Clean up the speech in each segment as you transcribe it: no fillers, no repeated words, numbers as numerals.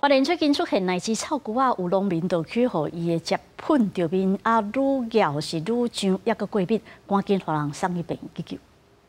花莲最近出现乃至草菇啊，有农民就去互伊的接喷着面啊，愈咬是愈上，抑个过敏，赶紧互人送去病院急救。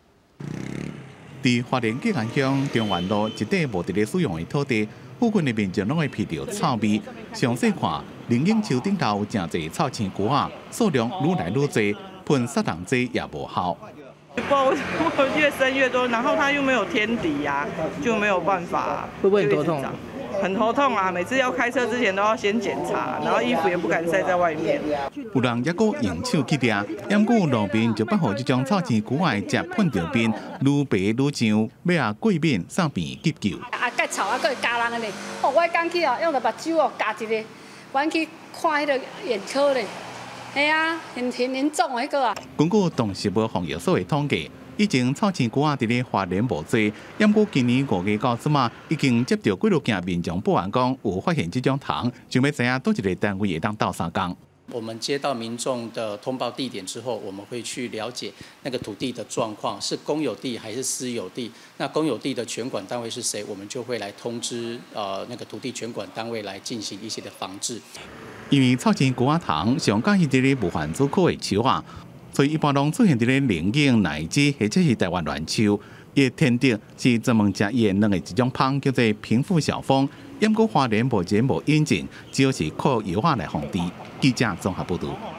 伫花莲吉安乡中原路一块无伫咧使用的土地，附近的民众拢会闻到臭味。详细看，林荫树顶头有真侪臭青菇啊，数量愈来愈多，喷杀虫剂也无效。 不知道为什么越生越多，然后它又没有天敌呀、就没有办法。 会不会很头痛？ 很头痛啊！每次要开车之前都要先检查，然后衣服也不敢晒在外面。 有人抑阁用手去抓，要过路边就把好这种臭青菇仔接喷着边，愈白愈上，要啊过敏送病急救。 啊，介臭啊，佫会加人个呢。哦，我刚去哦，用着目睭哦夹一个，阮去看迄个眼科咧。 系啊，很严重迄个啊。 根据动植物防疫所的统计，以前臭青菇仔伫咧花莲无多，不过今年5月到即马已经接到几落件民众报案讲有发现这种虫，想要知影倒一个单位会当斗相共。 我们接到民众的通报地点之后，我们会去了解那个土地的状况，是公有地还是私有地。那公有地的权管单位是谁，我们就会来通知那个土地权管单位来进行一些的防治。 因为臭青菇仔虫上介是伫咧无患子科的树啊，所以一般拢出现伫咧林荫、乃至或者是台湾乱树。伊的天敌是专门食伊的卵的一种蜂，叫做平腹小蜂。不过花莲目前无引进，只有是靠药化来防治。记者综合报道。